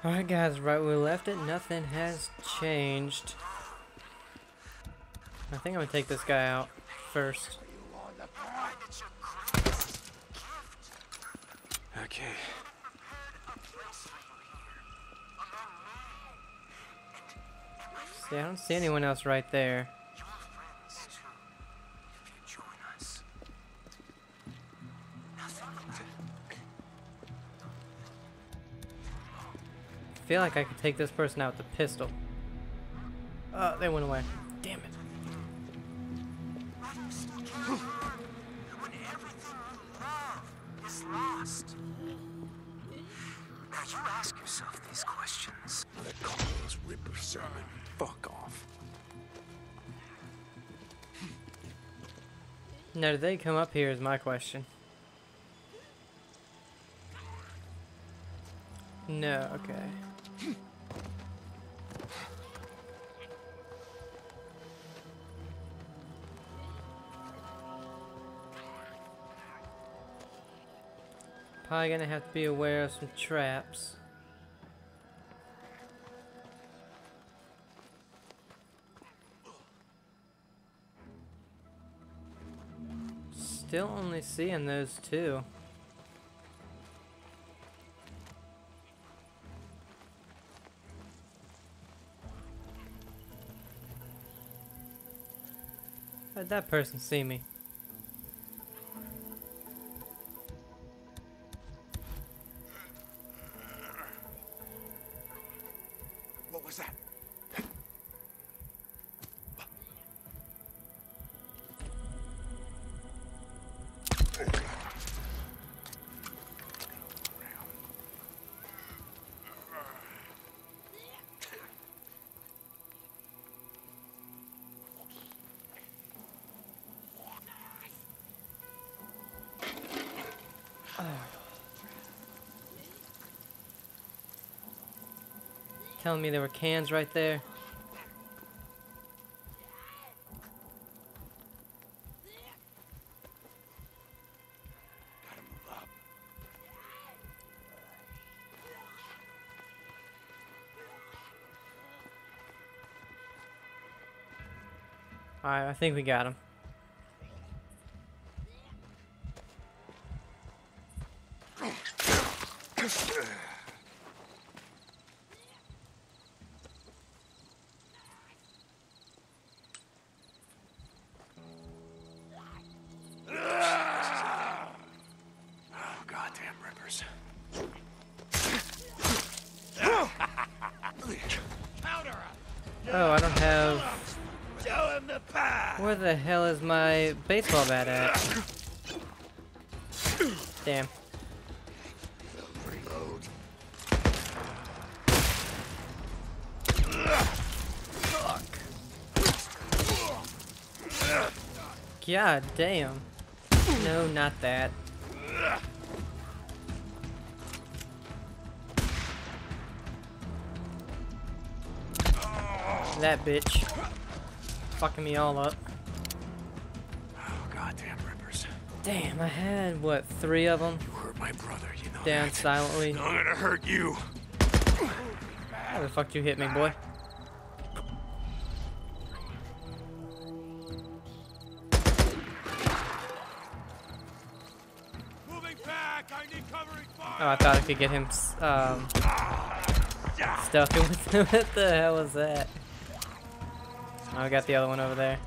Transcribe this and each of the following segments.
Alright guys, right where we left it, nothing has changed. I think I'm gonna take this guy out first. Okay. See, I don't see anyone else right there. I feel like I could take this person out with a pistol. Oh, they went away. Damn it. When everything we love is lost. Now you ask yourself these questions. That Carlos Ripper sermon. Fuck off. Now, did they come up here is my question. No, okay. Probably gonna have to be aware of some traps. Still only seeing those two. How'd that person see me? What was that? Telling me there were cans right there. Gotta move up. Alright, I think we got him. Oh, goddamn Rippers. Oh, I don't have... Show him the path. Where the hell is my baseball bat at? Damn. Reload. God damn. No, not that. That bitch. Fucking me all up. Oh, goddamn Rippers. Damn, I had, what, 3 of them? You hurt my brother, you know Down that. silently. I'm gonna hurt you. How the fuck you hit me, boy? Moving back. I need covering fire. Oh, I thought I could get him stuck. What the hell was that? Oh, I got the other one over there.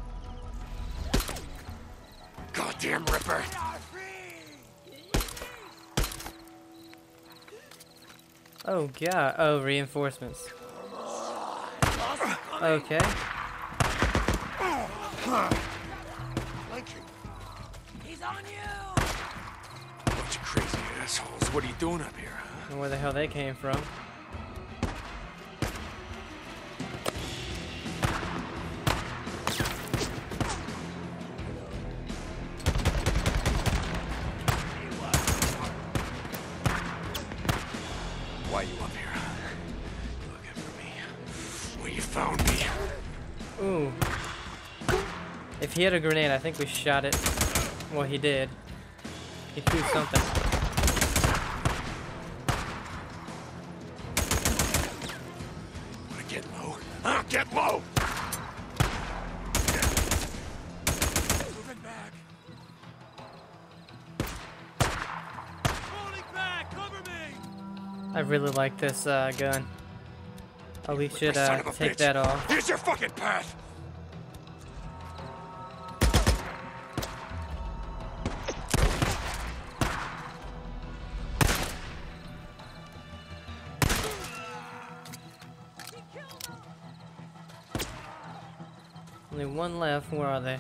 Goddamn Ripper. Oh god. Oh, reinforcements. Okay. He's on you! Bunch of crazy assholes. What are you doing up here, huh? And where the hell they came from? Why you up here? You looking for me? Well, you found me. Ooh. If he had a grenade, I think we shot it. Well, he did. He threw something. Get low! Moving back. Falling back! Cover me! I really like this gun. Oh, we should Son of a take bitch. that off. Here's your fucking path! Only one left. Where are they?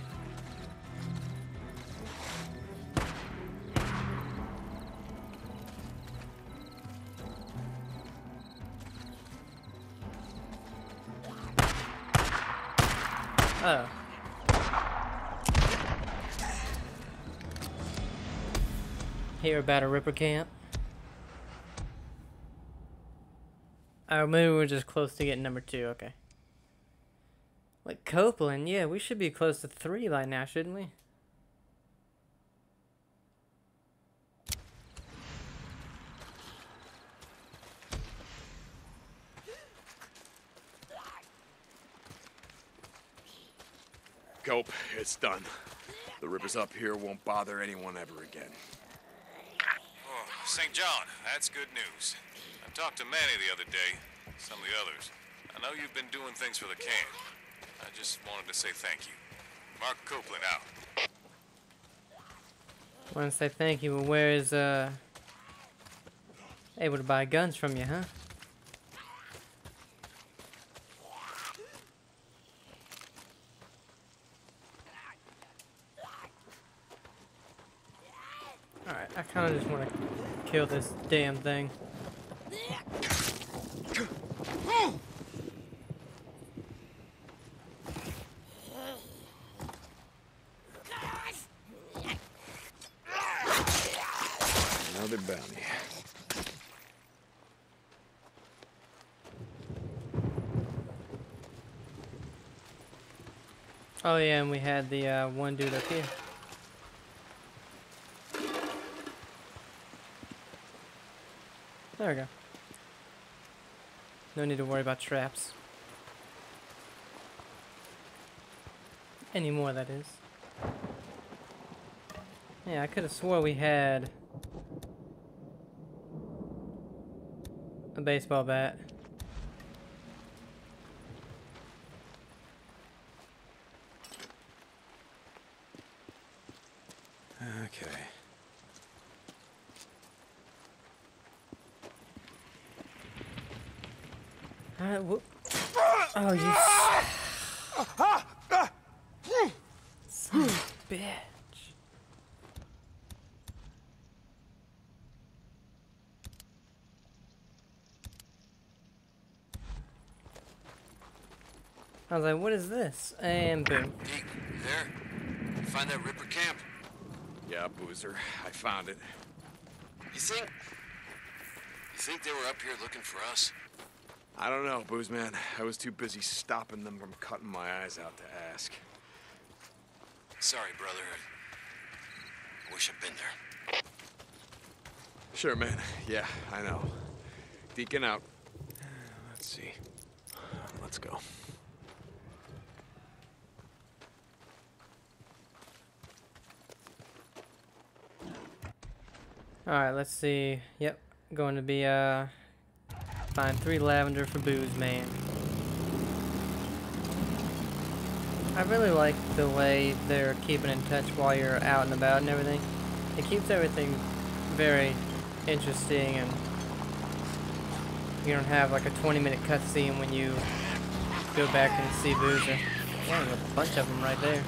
Oh. Hear about a Ripper camp? Oh, maybe we're just close to getting number 2. Okay. Like Copeland, yeah, we should be close to 3 by now, shouldn't we? Cope, it's done. The Rippers up here won't bother anyone ever again. Oh, St. John, that's good news. I talked to Manny the other day, some of the others. I know you've been doing things for the camp. I just wanted to say thank you. Mark Copeland out. Want to say thank you, but where is able to buy guns from you, huh? Alright, I kind of just want to kill this damn thing. Another bounty. Oh yeah, and we had the one dude up here. There we go. No need to worry about traps. Anymore, that is. Yeah, I could have swore we had a baseball bat. Okay. Alright, oh, you son of a bitch. I was like, what is this? And boom. Deke, you there? You find that Ripper camp? Yeah, Boozer. I found it. You think they were up here looking for us? I don't know, Booze Man. I was too busy stopping them from cutting my eyes out to ask. Sorry, brother. I wish I'd been there. Sure, man. Yeah, I know. Deacon out. Let's see. Let's go. Alright, let's see. Yep, going to be find 3 lavender for Booze Man. I really like the way they're keeping in touch while you're out and about and everything. It keeps everything very interesting, and you don't have like a 20-minute cutscene when you go back and see Boozer. Yeah, there's a bunch of them right there.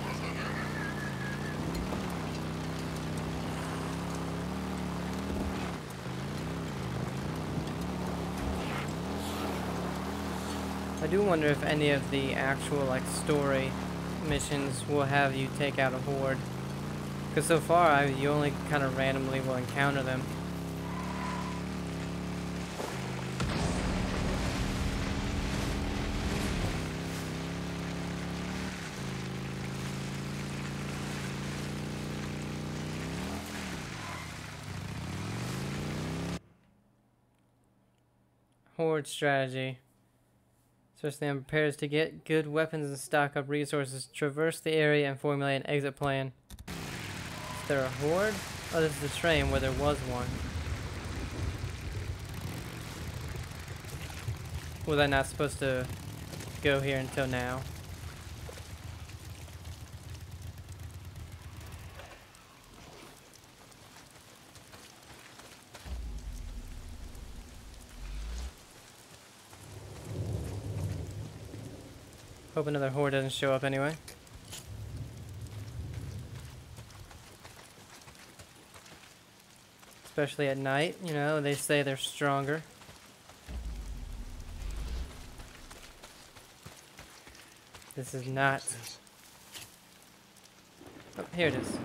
I do wonder if any of the actual like story missions will have you take out a horde, because so far you only kind of randomly will encounter them. Horde strategy. Especially I'm prepared to get good weapons and stock up resources, traverse the area, and formulate an exit plan. Is there a horde? Oh, this is the train where there was one. Was I not supposed to go here until now? Hope another horde doesn't show up anyway. Especially at night, you know, they say they're stronger. This is not... Oh, here it is.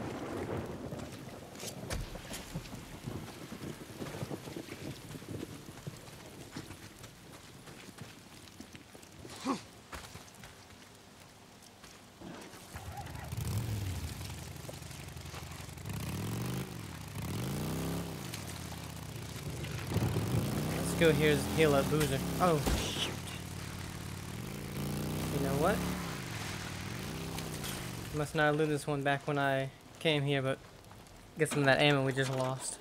Go here's heal up Boozer. Oh shoot. You know what? Must not loot this one back when I came here, but get some of that ammo we just lost.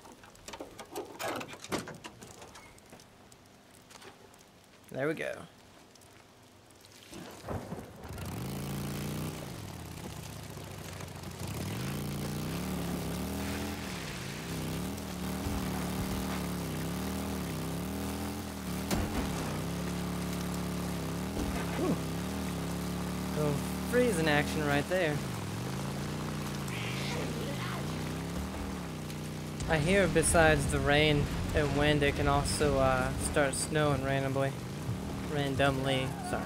There we go. Freezing action right there. I hear besides the rain and wind, it can also start snowing randomly. Sorry.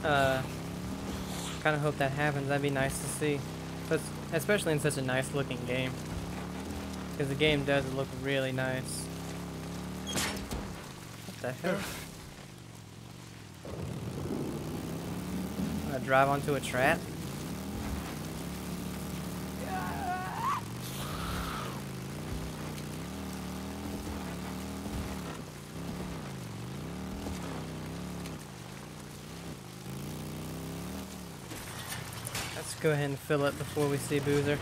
Kind of hope that happens. That'd be nice to see, but especially in such a nice looking game, because the game does look really nice. What the hell? Drive onto a trap? Let's go ahead and fill it before we see Boozer.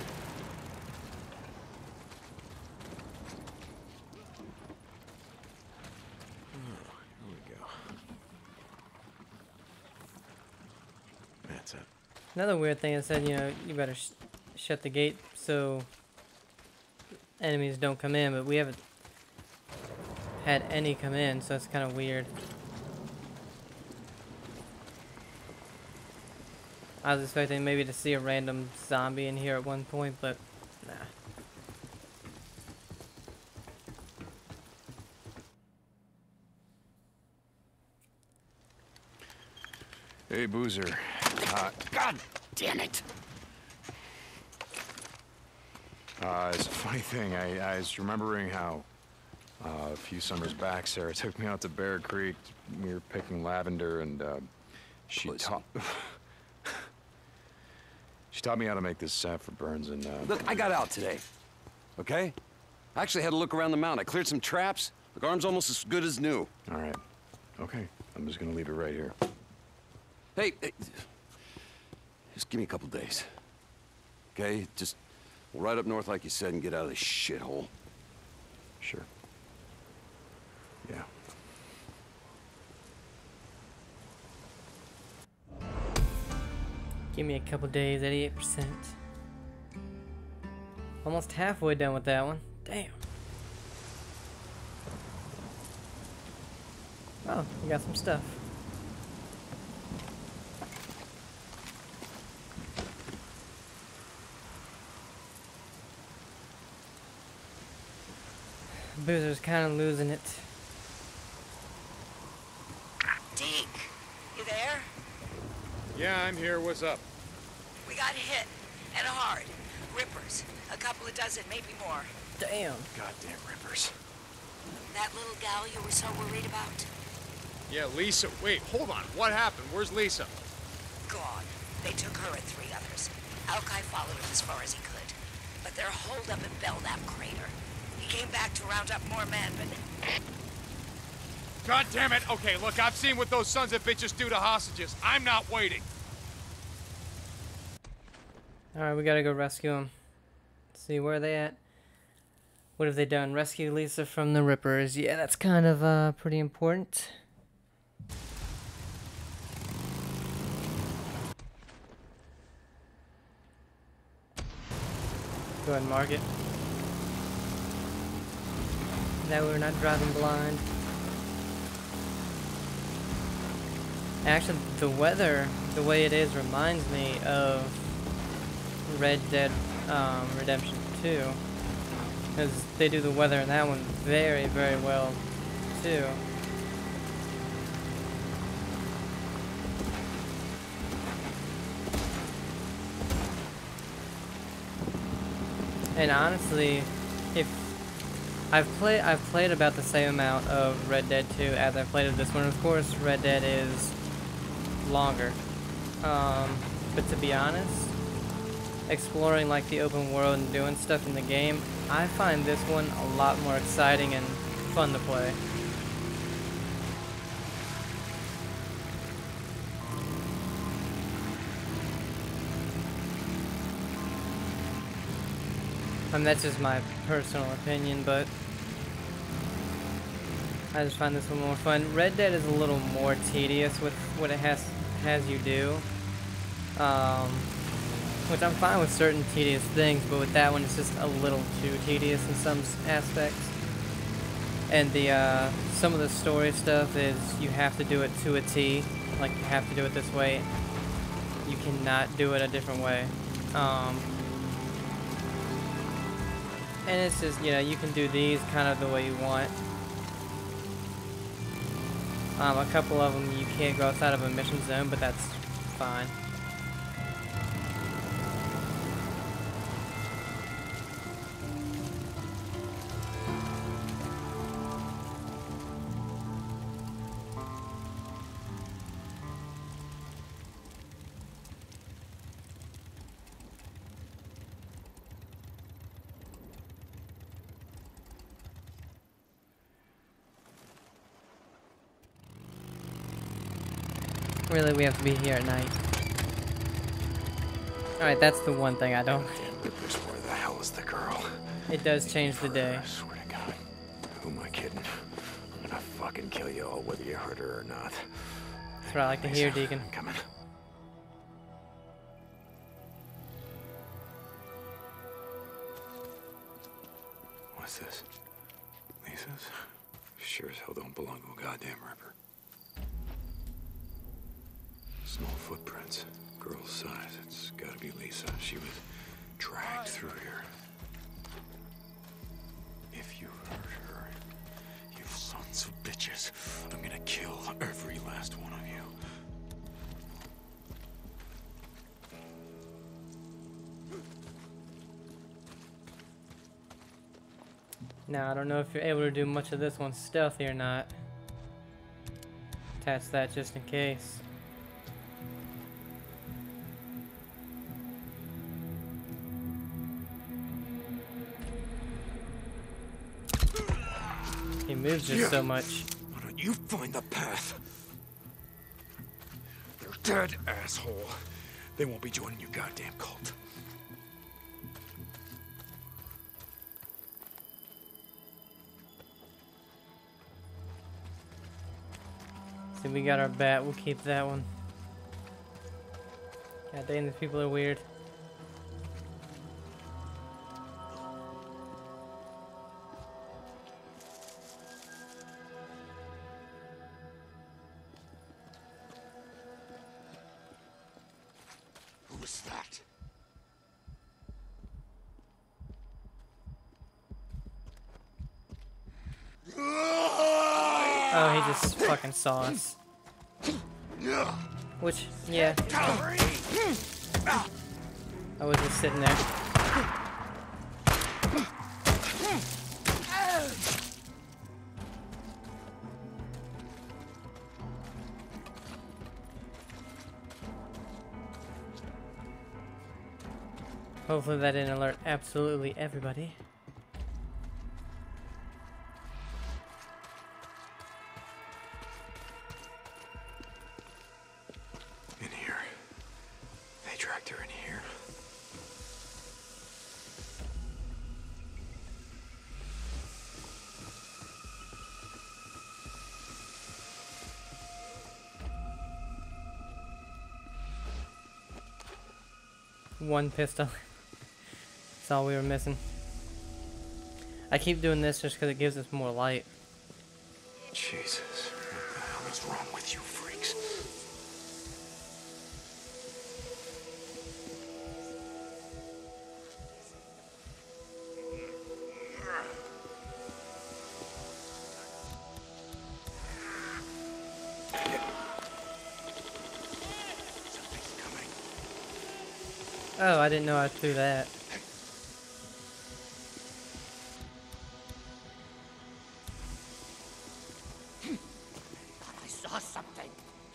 Another weird thing, it said, you know, you better shut the gate so enemies don't come in, but we haven't had any come in, so it's kind of weird. I was expecting maybe to see a random zombie in here at one point, but nah. Hey, Boozer. God damn it! It's a funny thing. I was remembering how a few summers back, Sarah took me out to Bear Creek. We were picking lavender, and she taught me how to make this sap for burns. And Look, I got out today. Okay? I actually had to look around the mountain. I cleared some traps. The arm's almost as good as new. All right. Okay. I'm just gonna leave it right here. Hey, just give me a couple days. Okay? Just we'll ride up north like you said and get out of this shithole. Sure. Yeah. Give me a couple days at 88%. Almost halfway done with that one. Damn. Oh, we got some stuff. Boozer's kind of losing it. Deke, you there? Yeah, I'm here. What's up? We got hit, and hard. Rippers. A couple of dozen, maybe more. Damn. Goddamn rippers. That little gal you were so worried about? Yeah, Lisa. Wait, hold on. What happened? Where's Lisa? Gone. They took her and 3 others. Alki followed him as far as he could. But they're holed up in Belknap Crater. He came back to round up more men, but... God damn it! Okay, look, I've seen what those sons of bitches do to hostages. I'm not waiting. Alright, we gotta go rescue them. Let's see, where are they at? What have they done? Rescue Lisa from the Rippers. Yeah, that's kind of pretty important. Go ahead and mark it. That way we're not driving blind. Actually, the weather, the way it is, reminds me of Red Dead Redemption 2. Because they do the weather in that one very, very well, too. And honestly, if I've played about the same amount of Red Dead 2 as I've played of this one. Of course, Red Dead is longer. But to be honest, exploring like the open world and doing stuff in the game, I find this one a lot more exciting and fun to play. That's just my personal opinion, but I just find this one more fun. Red Dead is a little more tedious with what it has you do, which I'm fine with certain tedious things, but with that one it's just a little too tedious in some aspects. And the some of the story stuff is you have to do it to a T, like you have to do it this way. You cannot do it a different way. And it's just, you know, you can do these kind of the way you want. A couple of them you can't go outside of a mission zone, but that's fine. Really, we have to be here at night. Alright, that's the one thing I don't... Where the hell is the girl? It does change the day. I swear to God. Who am I kidding? I'm gonna fucking kill you all, whether you hurt her or not. That's what I like to hear, Deacon. I'm coming. What's this? Lisa's? Sure as hell don't belong to a goddamn Ripper. Small footprints, girl's size. It's gotta be Lisa. She was dragged through here. If you hurt her, you sons of bitches, I'm gonna kill every last one of you. Now, I don't know if you're able to do much of this one stealthy or not. Attach that just in case. He moves just so much. Why don't you find the path? They're dead, asshole. They won't be joining your goddamn cult. See, we got our bat. We'll keep that one. God dang, these people are weird. Who was that? Oh, he just fucking saw us. Which, yeah. I was just sitting there. Hopefully that didn't alert absolutely everybody. one pistol. That's all we were missing. I keep doing this just because it gives us more light. Jesus, what the hell is wrong with you freaks? Oh, I didn't know I threw that. I saw something.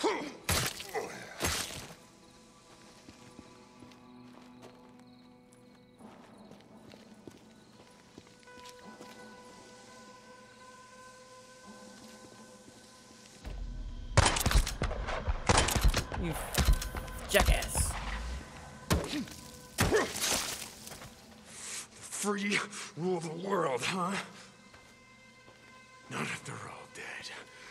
You jackass. Free rule the world, huh? Not if they're all dead.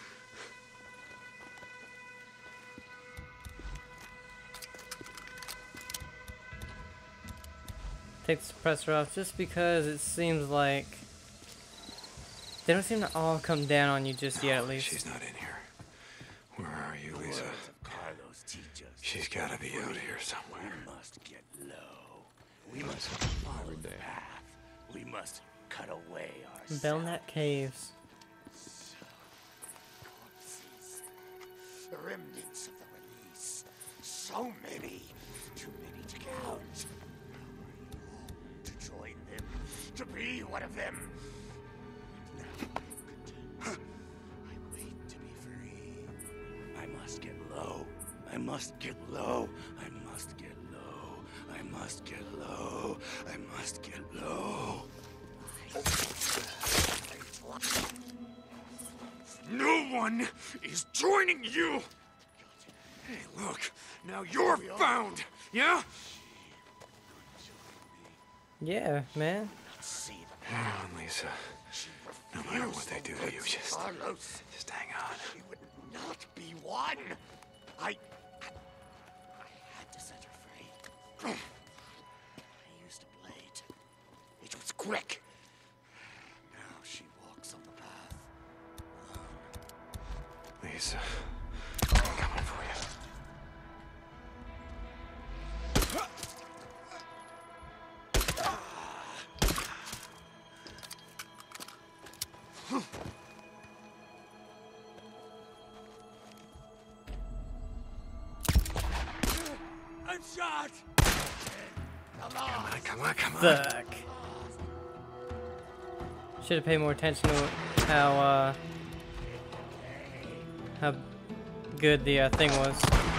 Take the suppressor off just because it seems like they don't seem to all come down on you just yet, at least. She's not in here. Where are you, Lisa? Carlos teach us. She's gotta be out here somewhere. We must get low. We must follow the path. We must cut away our Belknap Caves. corpses. The remnants of the release. So many. Too many to count. To join them. To be one of them. I wait to be free. I must get low. I must get low. I must get low. I must get low. I must get low. No one is joining you! Hey, look, now you're found, yeah? Yeah, man. See the Hang on, Lisa. No matter what they do to you, just Carlos. hang on. She would not be one. I had to set her free. I used a blade. It was quick. Now she walks on the path. Lisa, I'm coming for you. I'm shot. Come on. Fuck. Should have paid more attention to how good the thing was.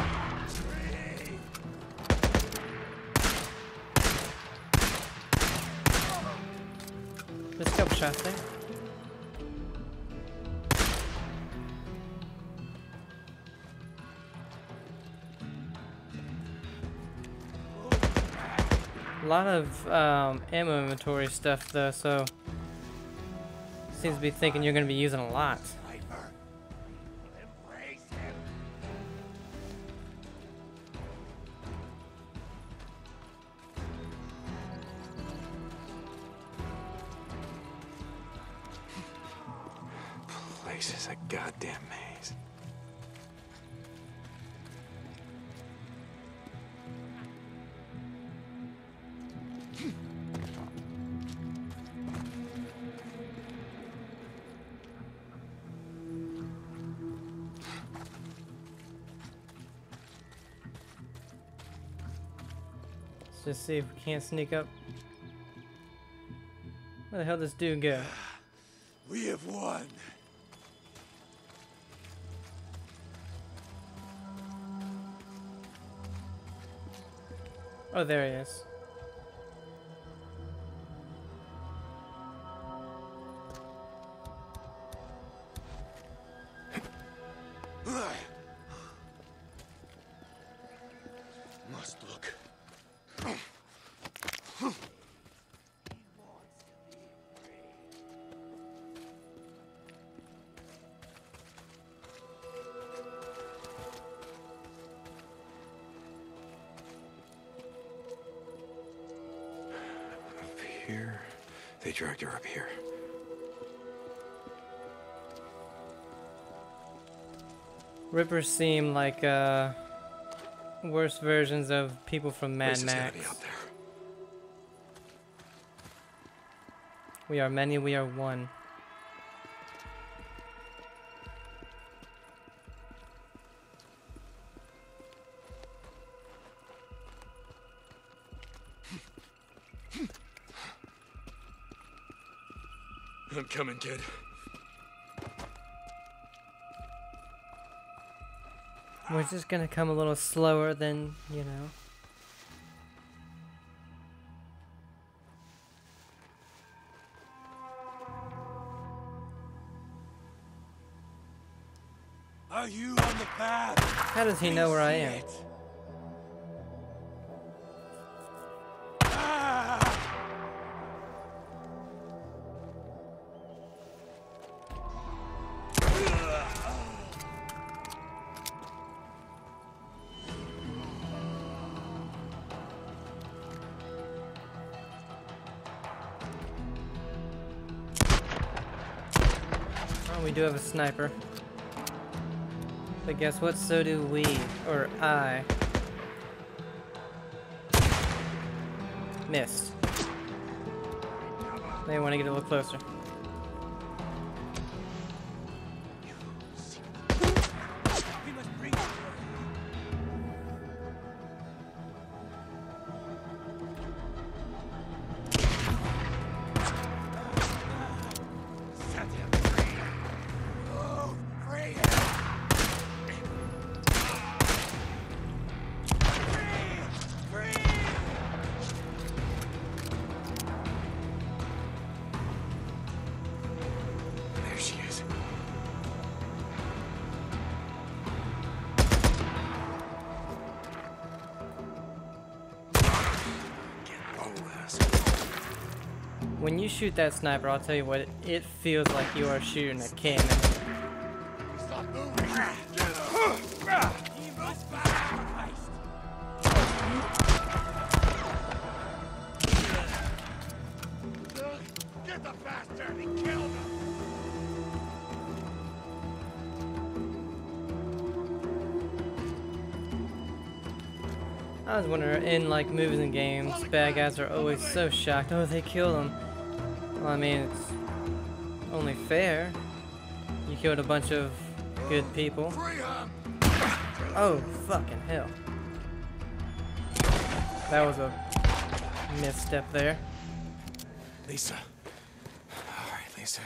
There's a couple shots there. A lot of ammo inventory stuff though, so seems to be thinking you're going to be using a lot. Sniper. Embrace him. Place is a goddamn maze. Let's just see if we can't sneak up. Where the hell does this dude go? We have won. Oh, there he is. Must look. dragged her up here. Rippers seem like worse versions of people from Mad Lisa's gotta be Max. out there. We are many, we are one. I'm coming, kid. We're just gonna come a little slower than, you know. Are you on the path? How does he know where I am? Oh, we do have a sniper. But guess what? So do we. Or I. Missed. May want to get a little closer. We must bring her. Set him free. Oh, free him. Free! There she is. Get over this. When you shoot that sniper, I'll tell you what, it feels like you are shooting a cannon. Stop moving. He must be sacrificed. Get the bastard and kill him. I was wondering, in like movies and games, bad guys are always so shocked. Oh, they killed him. Well, I mean, it's only fair. You killed a bunch of good people. Free him. Oh, fucking hell. That was a misstep there. Lisa. All right, Lisa.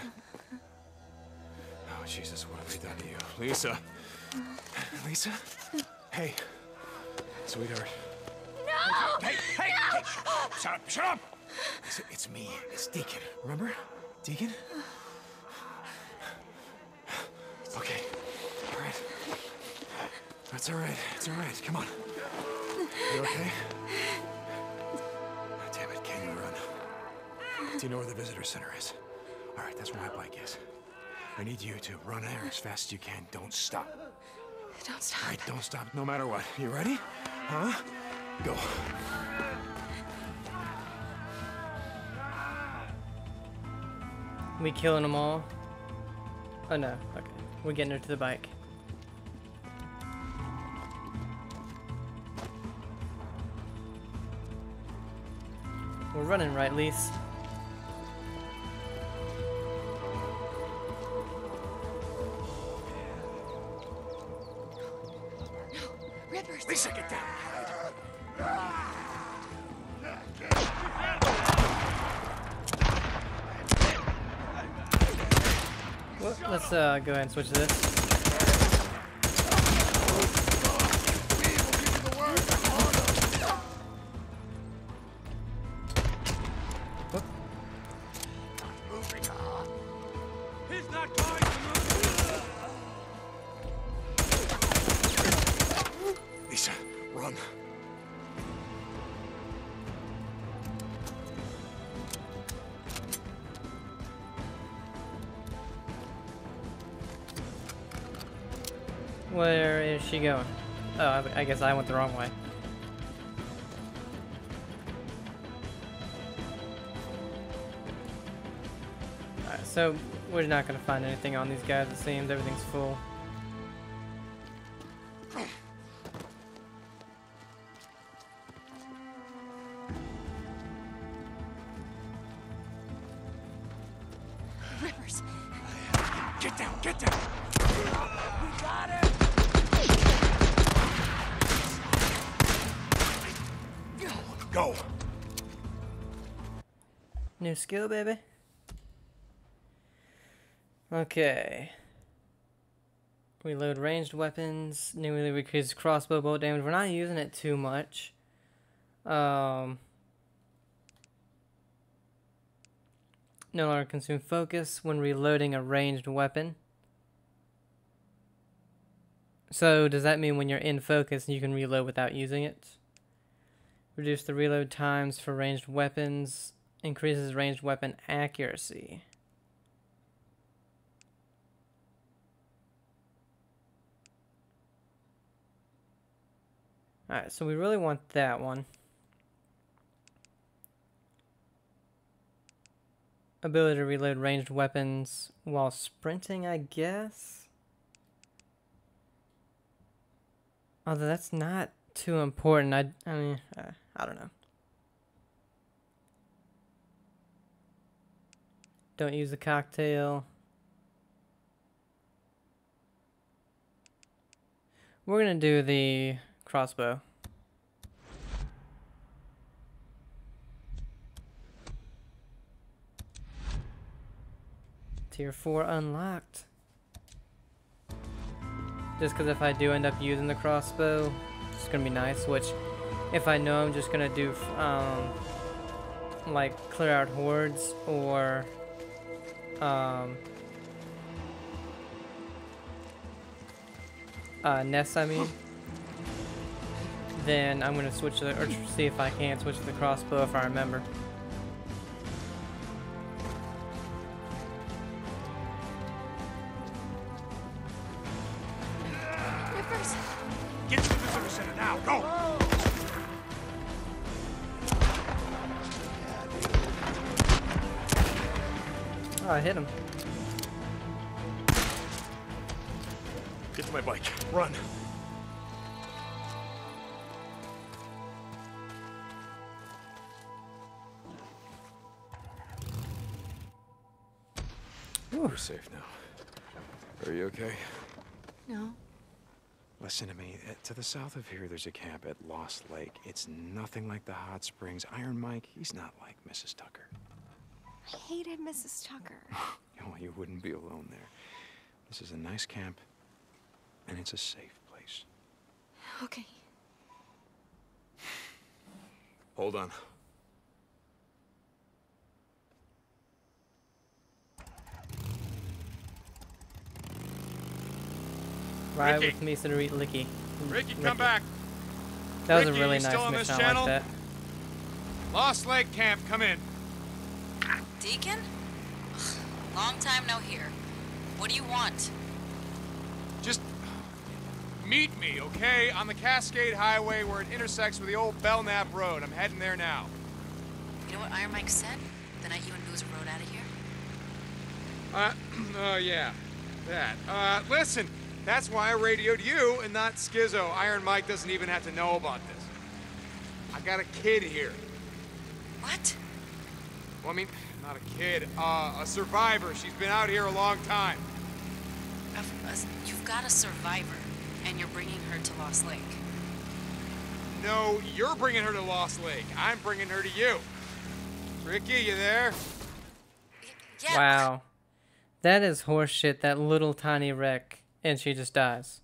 Oh, Jesus, what have we done to you? Lisa. Lisa? Hey. Sweetheart. Hey, hey, hey! Shut up, shut up! It's me. It's Deacon. Remember? Deacon? Okay. All right. That's all right. It's all right. Come on. You okay? Damn it, can you run? Do you know where the visitor center is? All right, that's where my bike is. I need you to run there as fast as you can. Don't stop. Don't stop. All right, don't stop no matter what. You ready? Huh? Go. We killing them all? Oh no, okay. We're getting her to the bike. We're running, right, Lise? Rippers. Lisa, get down. Well, let's go ahead and switch to this. Whoop. Moving on. He's not going to move. Lisa, run. Where is she going? Oh, I guess I went the wrong way. So we're not gonna find anything on these guys, it seems. Everything's full. Rippers. Get down, get down! We got it! Go! New skill, baby. Okay. Reload ranged weapons. Newly increases crossbow bolt damage. We're not using it too much. No longer consume focus when reloading a ranged weapon. So does that mean when you're in focus you can reload without using it? Reduce the reload times for ranged weapons. Increases ranged weapon accuracy. Alright, so we really want that one. Ability to reload ranged weapons while sprinting, I guess? Although that's not too important. I mean, I don't know. Don't use the cocktail. We're gonna do the crossbow. Tier 4 unlocked. Just because if I do end up using the crossbow, it's gonna be nice. Which, if I know I'm just gonna do, like clear out hordes or, nests, I mean, then I'm gonna switch to the, or see if I can switch to the crossbow if I remember. Rippers. Get to the visitor center now, go! Oh, I hit him. Get to my bike, run! We're safe now. Are you okay? No. Listen to me. To the south of here, there's a camp at Lost Lake. It's nothing like the hot springs. Iron Mike, he's not like Mrs. Tucker. I hated Mrs. Tucker. Well, you wouldn't be alone there. This is a nice camp, and it's a safe place. Okay. Hold on. Ride Ricky. with me, so to read Licky. Ricky, come back. That was Ricky, a really you still nice on this mission. I channel? like that. Lost Lake Camp, come in. Deacon? Ugh, long time no hear. What do you want? Just meet me, okay? On the Cascade Highway where it intersects with the old Belknap Road. I'm heading there now. You know what Iron Mike said? The night you and Boozer rode out of here? Oh yeah, that. Listen, that's why I radioed you and not Schizo. Iron Mike doesn't even have to know about this. I got a kid here. What? Well, I mean, not a kid, a survivor. She's been out here a long time. You've got a survivor, and you're bringing her to Lost Lake. No, you're bringing her to Lost Lake. I'm bringing her to you. Ricky, you there? Yeah. Wow. That is horseshit, that little tiny wreck, and she just dies.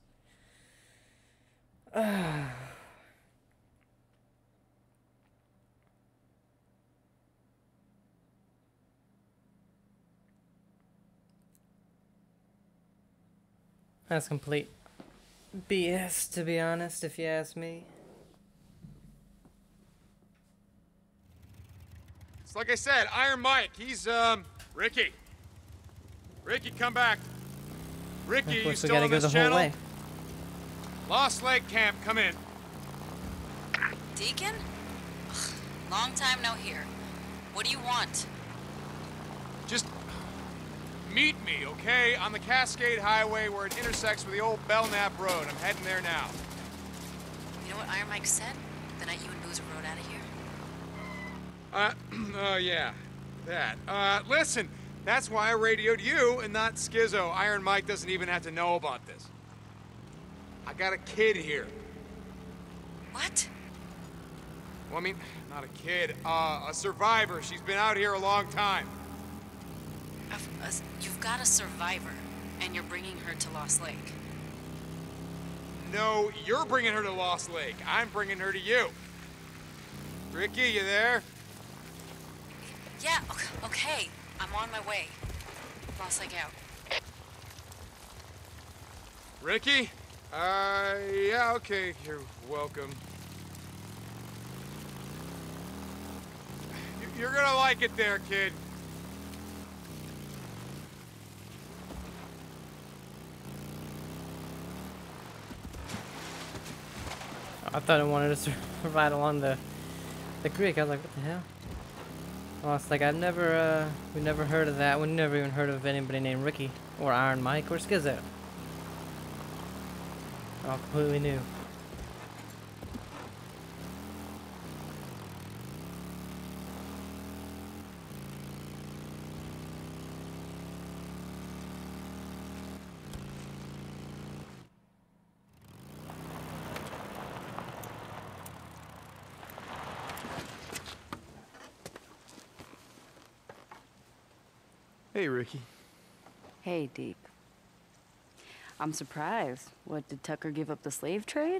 That's complete BS, to be honest, if you ask me. It's like I said, Iron Mike, he's, Ricky. Ricky, come back. Ricky, Of you course, we still gotta on go this the whole channel? way. Lost Lake Camp, come in. Deacon? Ugh, long time no hear. What do you want? Just Meet me, okay? On the Cascade Highway where it intersects with the old Belknap Road. I'm heading there now. You know what Iron Mike said the night you and Boozer rode out of here? Oh yeah, that. Listen, that's why I radioed you and not Skizzo. Iron Mike doesn't even have to know about this. I got a kid here. What? Well, I mean, not a kid, a survivor. She's been out here a long time. You've got a survivor, and you're bringing her to Lost Lake. No, you're bringing her to Lost Lake. I'm bringing her to you. Ricky, you there? Yeah, okay. I'm on my way. Lost Lake out. Ricky? Yeah, okay, you're welcome. You're gonna like it there, kid. I thought I wanted to survive along the creek. I was like, what the hell? Well, it's like we've never heard of that. We've never even heard of anybody named Ricky or Iron Mike or Skizzo. All completely new. Hey, Ricky. Hey, Deke. I'm surprised. What, did Tucker give up the slave trade?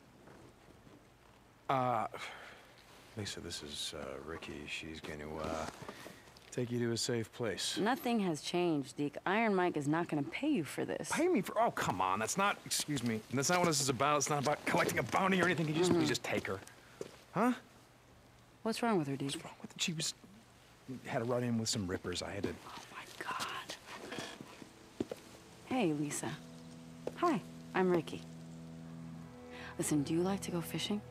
Lisa, this is, Ricky. She's going to, take you to a safe place. Nothing has changed, Deke. Iron Mike is not gonna pay you for this. Pay me for... Oh, come on. That's not... Excuse me. That's not what this is about. It's not about collecting a bounty or anything. Can you just please just take her? Huh? What's wrong with her, Deke? What's wrong with it? She was... Had a run-in with some rippers. I had to... Oh, my God. Hey, Lisa. Hi, I'm Ricky. Listen, do you like to go fishing?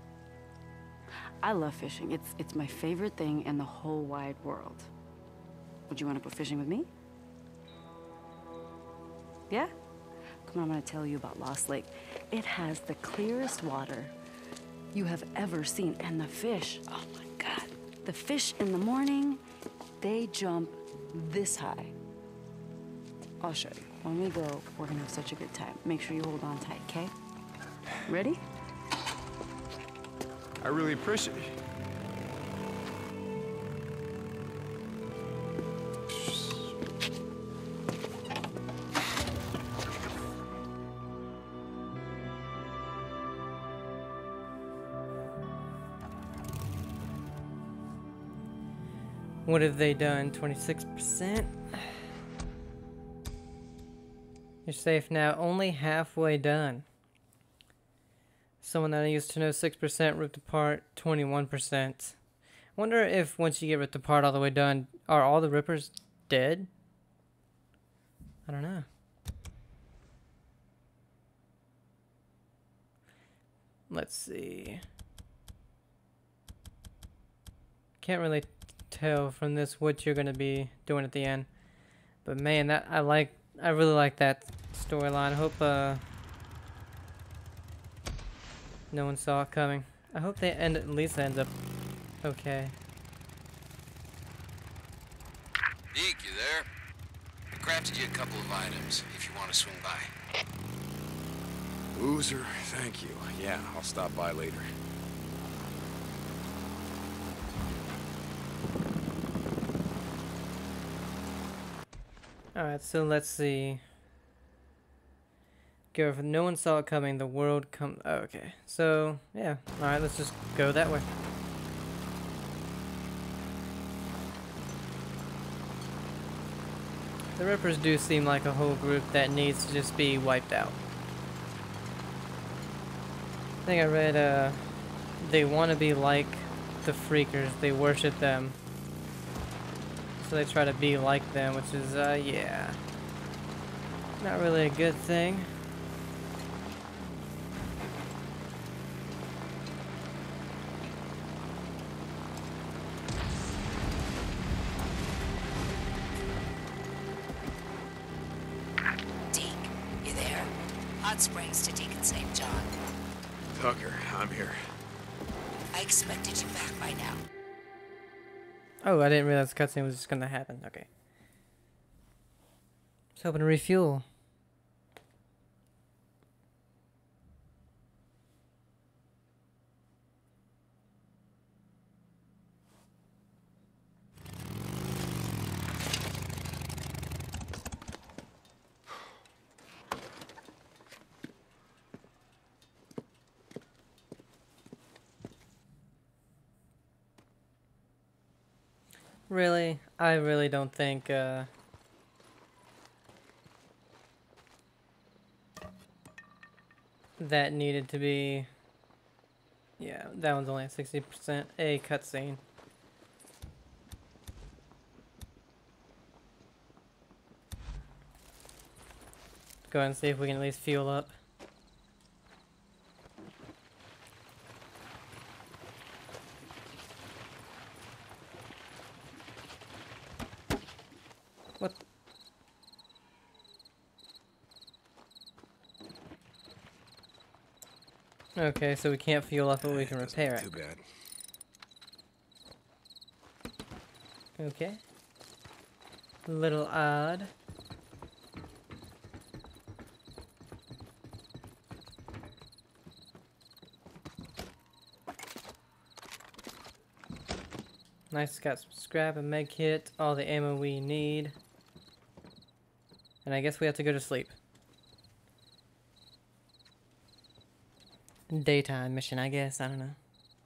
I love fishing. It's my favorite thing in the whole wide world. Would you want to go fishing with me? Yeah? Come on, I'm gonna tell you about Lost Lake. It has the clearest water you have ever seen. And the fish, oh my God. The fish in the morning, they jump this high. I'll show you. When we go, we're gonna have such a good time. Make sure you hold on tight, okay? Ready? I really appreciate it. What have they done? 26%? You're safe now. Only halfway done. Someone that I used to know 6% ripped apart 21%. Wonder if once you get ripped apart all the way done, are all the rippers dead? I don't know. Let's see. Can't really tell from this what you're gonna be doing at the end. But man, that I really like that storyline. I hope no one saw it coming. I hope they at least ends up okay. Deke, you there? I crafted you a couple of items if you want to swing by. Boozer, thank you. Yeah, I'll stop by later. Alright, so let's see. Go for no one saw it coming, the world come. Oh, okay, so yeah. Alright, let's just go that way. The Rippers do seem like a whole group that needs to just be wiped out. I think I read, they want to be like the Freakers, they worship them. So they try to be like them, which is, yeah. Not really a good thing. Hot Springs to Deacon St. John. Tucker, I'm here. I expected you back by now. Oh, I didn't realize the cutscene was just gonna happen. Okay. Just hoping to refuel. Really? I really don't think, that needed to be... Yeah, that one's only at 60% a cutscene. Go ahead and see if we can at least fuel up. What? Okay, so we can't fuel up, but we can repair it. Too bad. Okay. A little odd. Nice, got some scrap, a med kit, all the ammo we need. And I guess we have to go to sleep. Daytime mission, I guess. I don't know.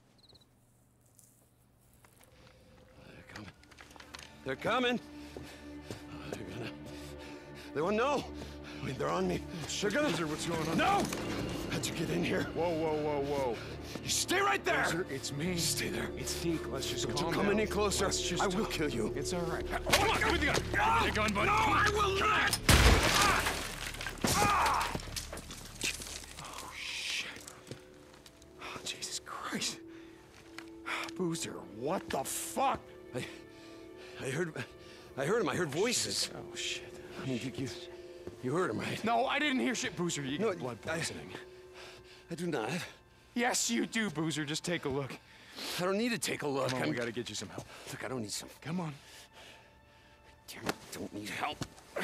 They're coming. They're coming. Oh, they won't know. I mean, they're on me. They're gonna. What's going on? No! How'd you get in here? Whoa, whoa, whoa, whoa. You stay right there. Boozer, it's me. Stay there. It's Deke. Let's just Don't calm you come down. any closer. Let's just I will talk. kill you. It's all right. Hold on, give me the gun. Give me the gun, buddy. No, I will not. Oh, shit. Oh, Jesus Christ. Boozer, what the fuck? I heard him. I heard voices. Oh, shit. I mean, you heard him, right? No, I didn't hear shit, Boozer. You No, got blood poisoning. I do not. Yes, you do, Boozer. Just take a look. I don't need to take a look. Come on, we gotta get you some help. Look, I don't need some. Come on. Damn it, I don't need help.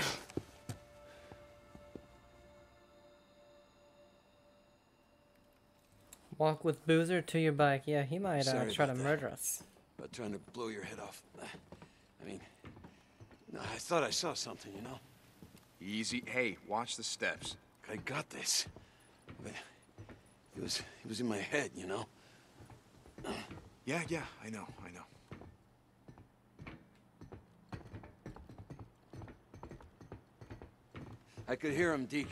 Walk with Boozer to your bike. Yeah, he might Sorry try to about that. murder us. About trying to blow your head off. I mean, no, I thought I saw something, you know? Easy. Hey, watch the steps. I got this. But it was in my head, you know? Yeah, I know. I could hear him, Deke.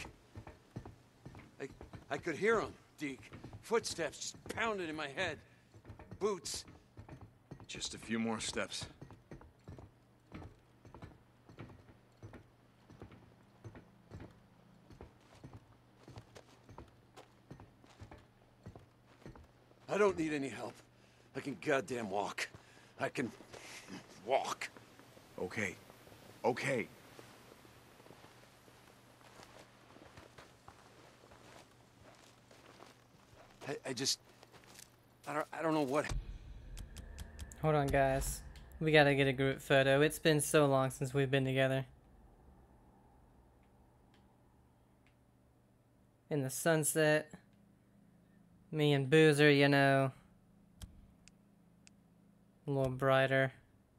I could hear him, Deke. Footsteps just pounded in my head. Boots. Just a few more steps. I don't need any help. I can goddamn walk. I can walk. Okay. I don't know what. Hold on, guys. We gotta get a group photo. It's been so long since we've been together. In the sunset. Me and Boozer, you know. A little brighter.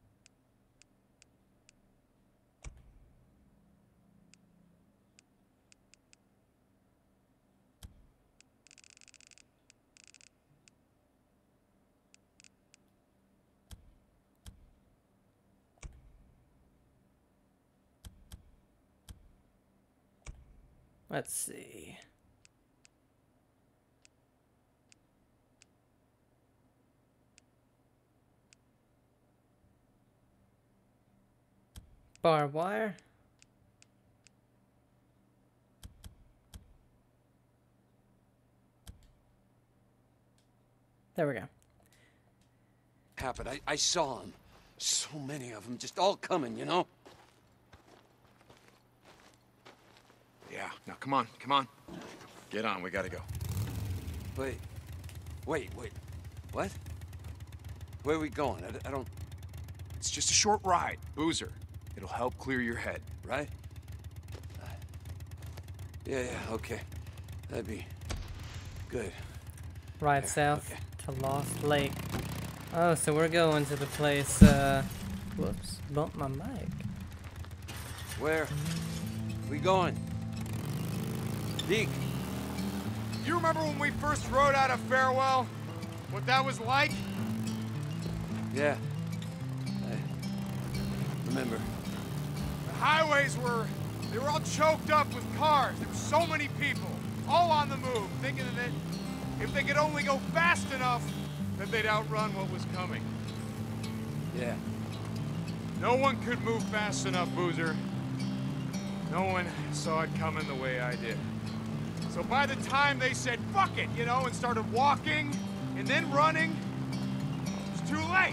Let's see. Barbed wire. There we go. Happened. I saw him. So many of them, just all coming, you know? Now, come on, come on. Get on, we gotta go. Wait. What? Where are we going? I don't... It's just a short ride, Boozer. It'll help clear your head. Right? Yeah, okay. That'd be good. Right south okay. to Lost Lake. Oh, so we're going to the place, whoops, bumped my mic. Where? We going? Deke. You remember when we first rode out of Farewell? What that was like? Yeah. I remember. The highways they were all choked up with cars. There were so many people, all on the move, thinking that if they could only go fast enough, that they'd outrun what was coming. Yeah. No one could move fast enough, Boozer. No one saw it coming the way I did. So by the time they said, fuck it, you know, and started walking and then running, it was too late.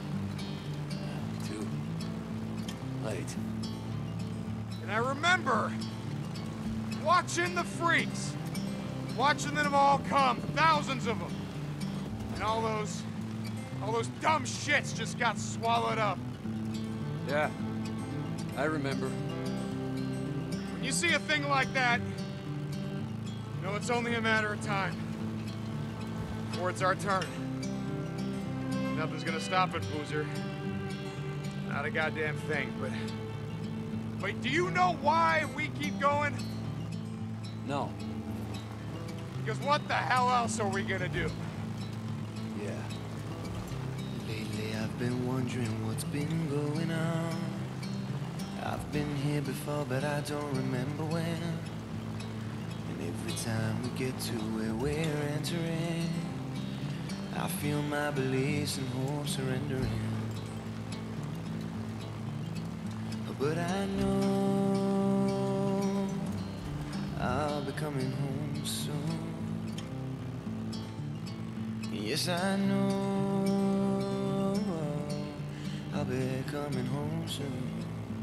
Too late. And I remember watching the freaks, watching them all come, thousands of them. And all those dumb shits just got swallowed up. Yeah. I remember. When you see a thing like that, you know it's only a matter of time. Before it's our turn. Nothing's gonna stop it, Boozer. Not a goddamn thing, but do you know why we keep going? No. Because what the hell else are we gonna do? Yeah. Lately I've been wondering what's been going on. I've been here before, but I don't remember when. And every time we get to where we're entering, I feel my beliefs and hope surrendering. But I know I'll be coming home soon. Yes, I know I'll be coming home soon.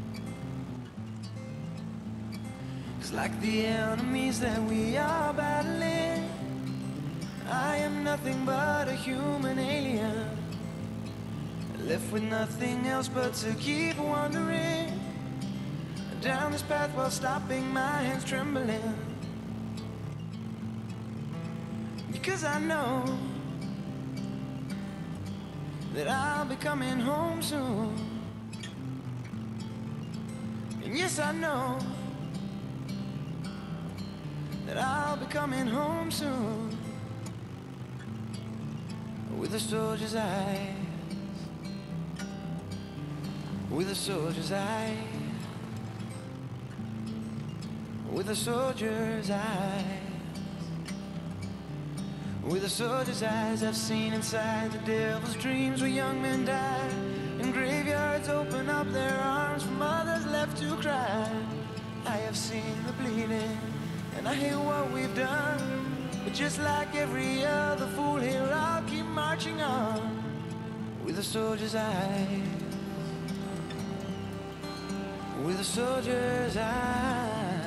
'Cause like the enemies that we are battling, I am nothing but a human alien, left with nothing else but to keep wandering down this path while stopping my hands trembling. Because I know that I'll be coming home soon. And yes, I know that I'll be coming home soon. With a soldier's eyes, with a soldier's eyes, with a soldier's eyes, with a soldier's eyes. I've seen inside the devil's dreams where young men die, and graveyards open up their arms for mothers left to cry. I have seen the bleeding, and I hear what we've done. But just like every other fool here, I'll keep marching on with a soldier's eyes, with a soldier's eyes.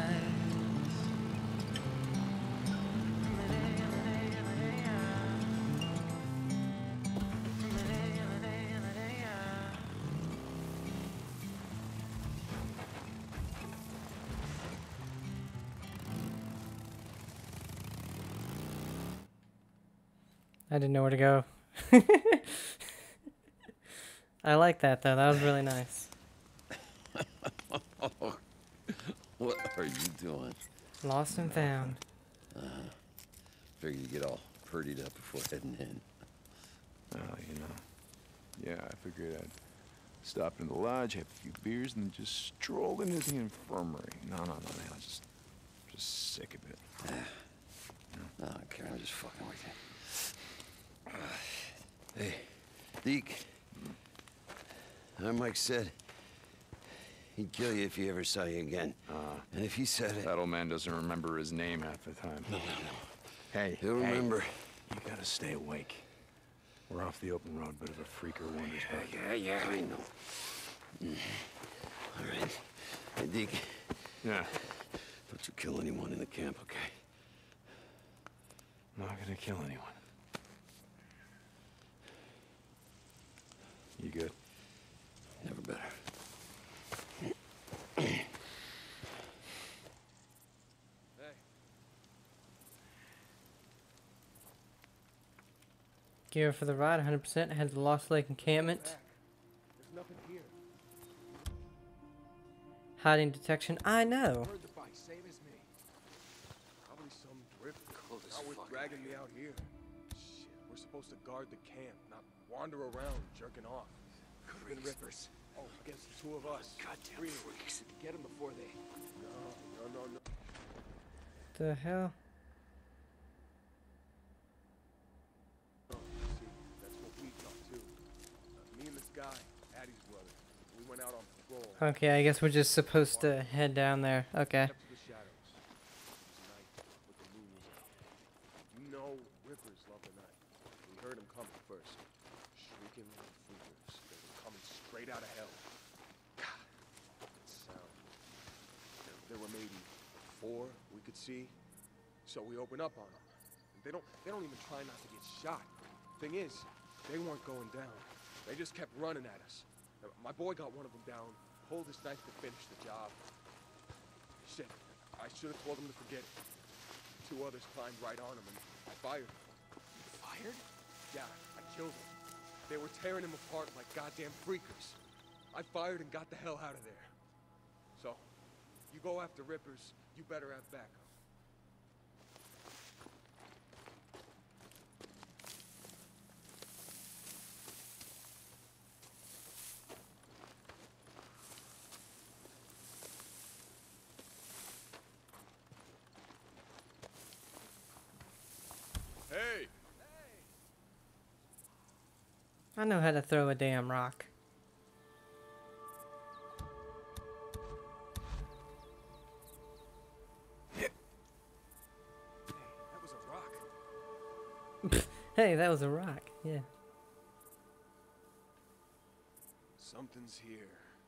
I didn't know where to go. I like that though. That was really nice. What are you doing? Lost and found. Figured you get all purdied up before heading in. You know. Yeah, I figured I'd stop in the lodge, have a few beers, and then just stroll into the infirmary. No, man, I'm just sick of it. No, I don't care. I'm just fucking with you. Hey, Deke. Mike said he'd kill you if he ever saw you again. And if he said it... That old man doesn't remember his name half the time. No. Hey, He'll remember. You gotta stay awake. We're off the open road, bit of a freaker wanders back. Yeah, I know. All right. Hey, Deke. Yeah. Don't you kill anyone in the camp, okay? I'm not gonna kill anyone. You good? Never better. Gear for the ride, 100%. Head to the Lost Lake encampment. There's nothing here. Hiding detection. I know. Heard the bike, same as me. Probably some drift. Cold as Not worth fuck. dragging me out here. Shit, we're supposed to guard the camp, not wander around jerking off. Could've been rippers. Oh, against the two of us. Goddamn Really. freaks. Get them before they. No. The hell? See, that's what we thought too. Me and this guy, Addie's brother, we went out on patrol. Okay, I guess we're just supposed to head down there. Okay. Up to the shadows. It was night, but the moon was out. You know, rippers love the night. We heard them coming first. Shrieking like freakers. They were coming straight out of hell. God, that sound. There were maybe 4 we could see, so we opened up on them. They don't even try not to get shot. Thing is, they weren't going down. They just kept running at us. My boy got one of them down, pulled his knife to finish the job. Shit, I should have told him to forget it. 2 others climbed right on him and I fired. You fired? Yeah, I killed him. They were tearing him apart like goddamn freakers. I fired and got the hell out of there. So, you go after rippers, you better have backup. Hey! I know how to throw a damn rock. That was a rock. Hey, that was a rock. Yeah. Something's here.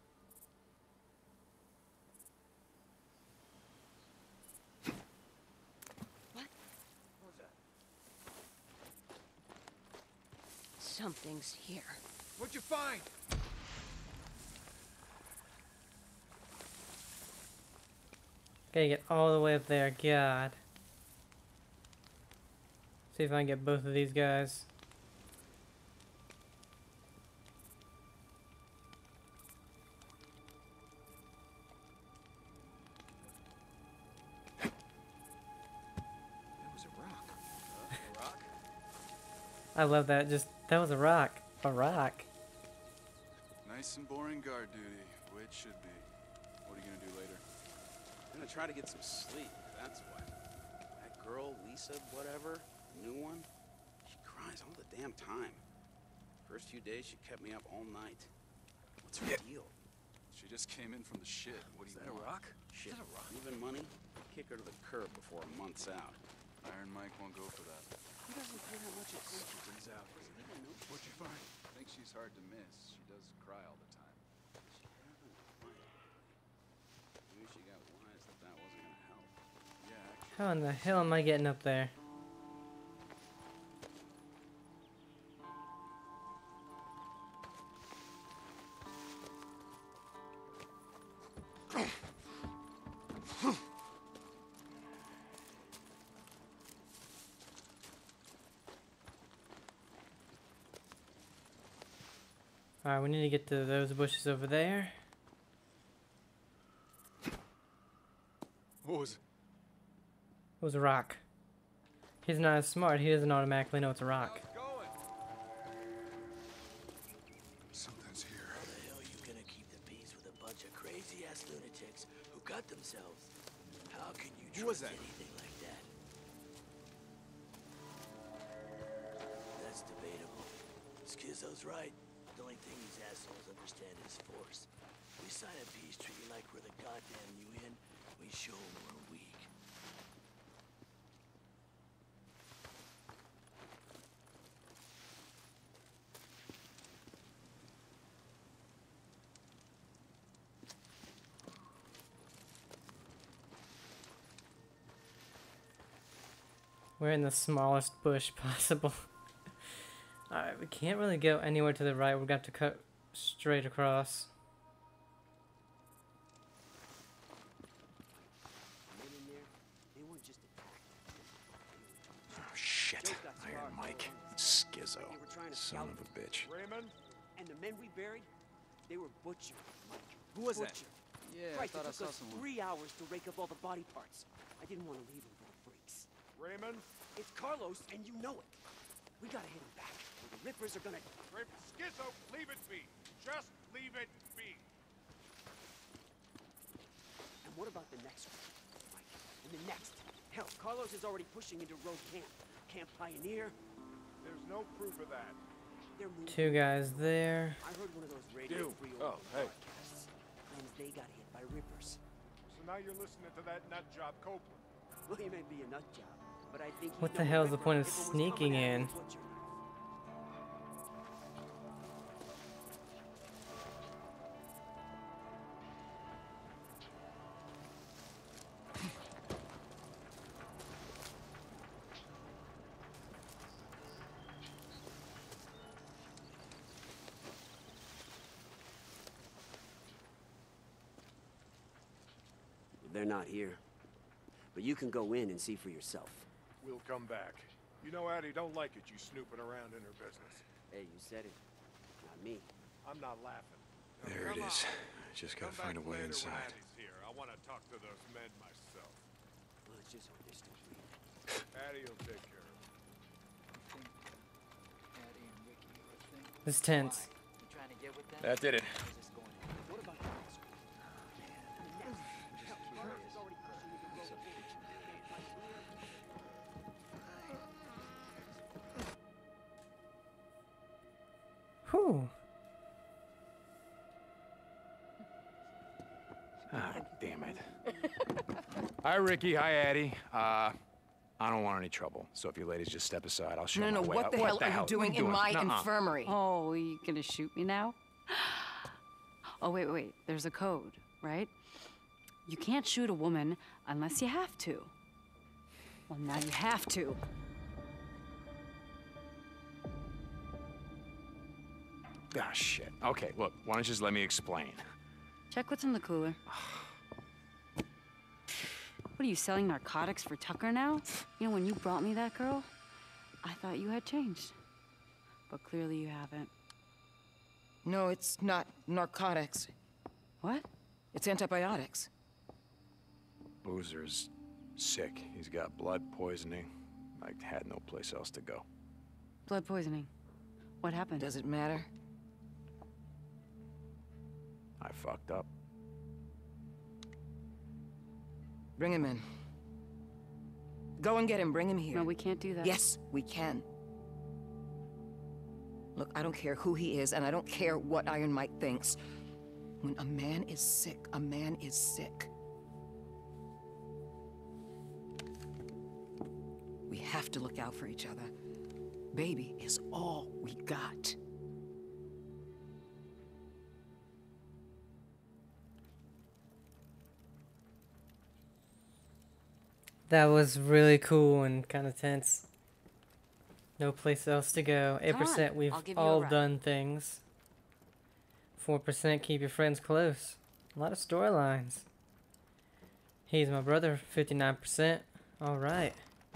What? What was that? Something's here. What'd you find? Gotta get all the way up there. God. See if I can get both of these guys. That was a rock. A rock? I love that. Just, that was a rock. A rock. Nice and boring guard duty, the way it should be. What are you gonna do later? I'm gonna try to get some sleep, that's what. That girl, Lisa, whatever, new one, she cries all the damn time. First few days, she kept me up all night. What's her deal? She just came in from the shit. What do you that a want? rock? Shit, a rock? Even money? Kick her to the curb before a month's out. Iron Mike won't go for that. He doesn't pay that much attention. Turns out. What'd you find? I think she's hard to miss. She does cry all the time. Maybe she got wise that wasn't gonna help. Yeah, actually. How in the hell am I getting up there? Alright, we need to get to those bushes over there. What was it? It was a rock. He's not as smart, he doesn't automatically know it's a rock. Something's here. How the hell you gonna keep the peace with a bunch of crazy-ass lunatics who got themselves? How can you Who was trust that? anything like that? That's debatable. Skizzo's right. The only thing these assholes understand is force. We sign a peace treaty like we're the goddamn UN. We show them we're weak. We're in the smallest bush possible. Alright, we can't really go anywhere to the right. We're going to have to cut straight across. Oh, shit. Iron Mike. Schizo. Son of a bitch. Raymond? And the men we buried, they were butchered, Mike. Who was that? Butchered. Yeah, Christ, I thought I it saw took us someone. 3 hours to rake up all the body parts. I didn't want to leave them for the freaks. Raymond? It's Carlos, and you know it. We gotta hit him back, or the Rippers are gonna... Schizo, leave it be. Just leave it be. And what about the next one, Mike? And the next? Hell, Carlos is already pushing into Road Camp. Camp Pioneer. There's no proof of that. They're moving. Two guys there. I heard one of those Radio Free Oh, hey. broadcasts. Claims they got hit by Rippers. So now you're listening to that nut job Copeland. Well, he may be a nut job, but I think What the hell is the point of sneaking in? They're not here. But you can go in and see for yourself. We'll come back. You know Addie don't like it, you snooping around in her business. Hey, you said it. Not me. I'm not laughing. There it is. Just gotta find a way When inside. Addie's here. I want to talk to those men myself. Well, it's just our distant breed. Addie will take care of it. This tense. That did it. What about the next one? Carlos is already pushing into Road Camp. Whew. Ah, damn it. Hi, Ricky. Hi, Addie. I don't want any trouble, so if you ladies just step aside, I'll show No, my no, way. what the hell are you doing in my Nuh-uh. infirmary? Oh, you gonna shoot me now? Oh, wait. There's a code, right? You can't shoot a woman unless you have to. Well, now you have to. Ah, shit. Okay, look, why don't you just let me explain? Check what's in the cooler. What are you, selling narcotics for Tucker now? You know, when you brought me that girl, I thought you had changed. But clearly you haven't. No, it's not narcotics. What? It's antibiotics. Boozer's sick. He's got blood poisoning. I had no place else to go. Blood poisoning. What happened? Does it matter? I fucked up. Bring him in. Go and get him, bring him here. No, we can't do that. Yes, we can. Look, I don't care who he is, and I don't care what Iron Mike thinks. When a man is sick, a man is sick. We have to look out for each other. Baby is all we got. That was really cool and kind of tense. No place else to go. 8%, we've I'll give you a all ride. done things. 4%, keep your friends close. A lot of storylines. He's my brother, 59%. Alright.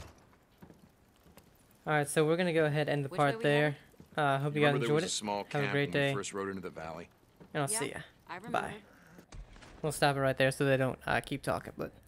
Alright, so we're gonna go ahead and end the Which way part we there. Hope you guys Remember there enjoyed was it. a small Have a camp great when we day. first rode into the valley? And I'll Yeah, see ya. I remember. Bye. We'll stop it right there so they don't keep talking, but